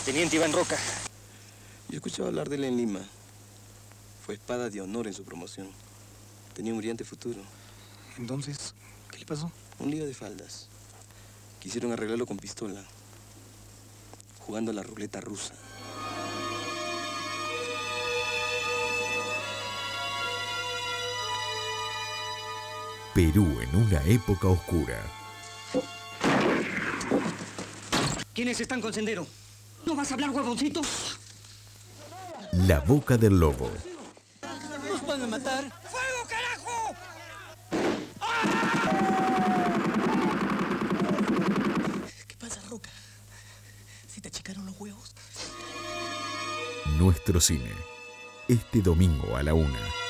Teniente Iván Roca. Yo escuchaba hablar de él en Lima. Fue espada de honor en su promoción. Tenía un brillante futuro. Entonces, ¿qué le pasó? Un lío de faldas. Quisieron arreglarlo con pistola, jugando a la ruleta rusa. Perú en una época oscura. ¿Quiénes están con Sendero? ¿No vas a hablar, huevoncito? La boca del lobo. ¡Nos van a matar! ¡Fuego, carajo! ¿Qué pasa, Roca? ¿Si te achicaron los huevos? Nuestro cine. Este domingo a la 1.